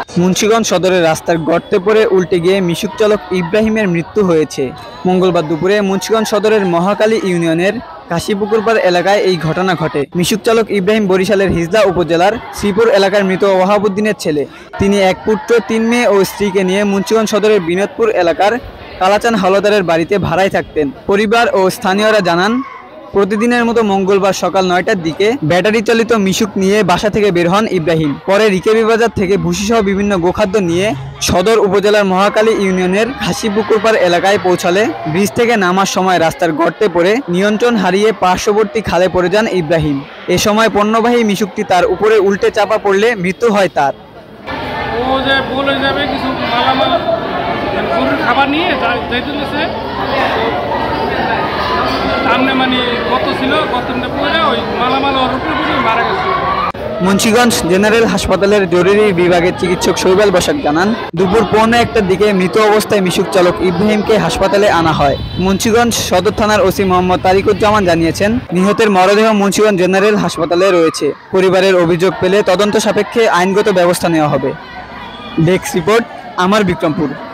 মুন্সিগঞ্জ সদরের রাস্তার গর্তে পড়ে উল্টে গিয়ে মিশুক চালক ইব্রাহিমের মৃত্যু হয়েছে। মঙ্গলবার দুপুরে মুন্সিগঞ্জ সদরের মহাকালী ইউনিয়নের কাশীপুকুরপাড় এলাকায় এই ঘটনা ঘটে। মিশুক চালক ইব্রাহিম বরিশালের হিজলা উপজেলার শ্রীপুর এলাকার মৃত ওয়াহাবুদ্দিনের ছেলে। তিনি এক পুত্র, ৩ মেয়ে ও স্ত্রীকে নিয়ে মুন্সিগঞ্জ সদরের বিনোদপুর এলাকার কালাচান হলদারের বাড়িতে ভাড়ায় থাকতেন। পরিবার ও স্থানীয়রা জানান, প্রতিদিনের মতো মঙ্গলবার সকাল ৯টার দিকে ব্যাটারি চালিত মিশুক নিয়ে বাসা থেকে বের হন ইব্রাহিম। পরে রিকেবি বাজার থেকে ভুসিসহ বিভিন্ন গোখাদ্য নিয়ে সদর উপজেলার মহাকালী ইউনিয়নের কাশীপুকুরপাড় এলাকায় পৌঁছালে ব্রিজ থেকে নামার সময় রাস্তার গর্তে পড়ে নিয়ন্ত্রণ হারিয়ে পার্শ্ববর্তী খালে পড়ে যান ইব্রাহিম। এ সময় পণ্যবাহী মিশুকটি তার উপরে উল্টে চাপা পড়লে মৃত্যু হয় তার। ও যে বলে যাবে কিছু মালামাল গরুর খাবার নিয়ে যাইতেছে, সামনে মানে কত ছিল, কতটা পড়ে ওই মালামাল ওর উপরে মারা গেছে। মুন্সিগঞ্জ জেনারেল হাসপাতালের জরুরি বিভাগের চিকিৎসক শৈবাল বসাক জানান, দুপুর ১:১টার দিকে মৃত অবস্থায় মিশুক চালক ইব্রাহিমকে হাসপাতালে আনা হয়। মুন্সিগঞ্জ সদর থানার ওসি মোহাম্মদ তারিকুজ্জামান জানিয়েছেন, নিহতের মরদেহ মুন্সিগঞ্জ জেনারেল হাসপাতালে রয়েছে। পরিবারের অভিযোগ পেলে তদন্ত সাপেক্ষে আইনগত ব্যবস্থা নেওয়া হবে। ডেস্ক রিপোর্ট, আমার বিক্রমপুর।